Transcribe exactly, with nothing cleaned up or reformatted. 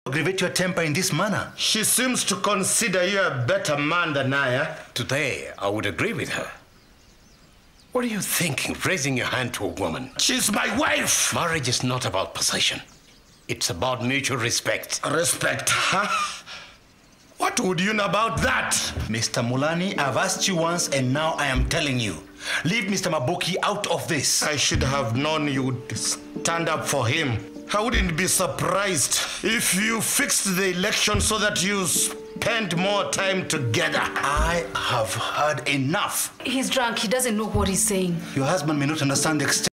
aggravate your temper in this manner? She seems to consider you a better man than I, eh? Today, I would agree with her. What are you thinking, raising your hand to a woman? She's my wife! Marriage is not about possession. It's about mutual respect. Respect, huh? What would you know about that? Mister Mulani, I've asked you once and now I am telling you. Leave Mister Mabuki out of this. I should have known you'd stand up for him. I wouldn't be surprised if you fixed the election so that you spend more time together. I have heard enough. He's drunk. He doesn't know what he's saying. Your husband may not understand the extent